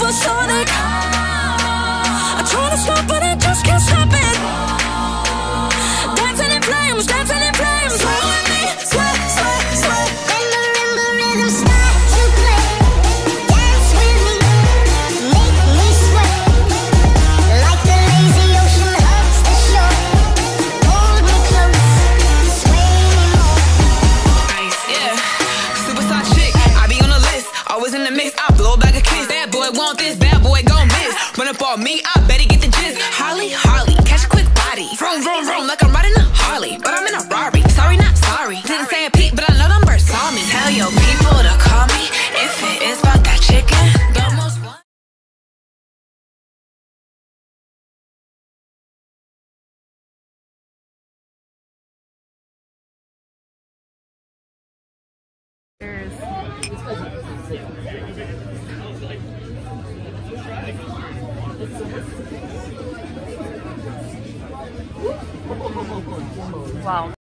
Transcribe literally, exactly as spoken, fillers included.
supersonic. I try to stop, but I just can't stop it. Dancing in flames, dancing in flames. Sway with me, sway, sway, sway. When the marimba rhythm starts to play, dance with me, make me sway. Like the lazy ocean hugs the shore. Hold me close, sway me more. Nice, yeah. Superstar chick, I be on the list. Always in the mix, I blow back a kiss. Bad boy want this, bad boy gon' miss. Run up on me, I bet he get the gist. Holly, Holly, catch a quick body. Vroom, vroom, vroom, like I'm riding a Harley. But I'm in a Rari, sorry, not sorry. Didn't say a peep, but I know them birds saw me. Tell your people to call me if it is about that chicken. The most one. Wow.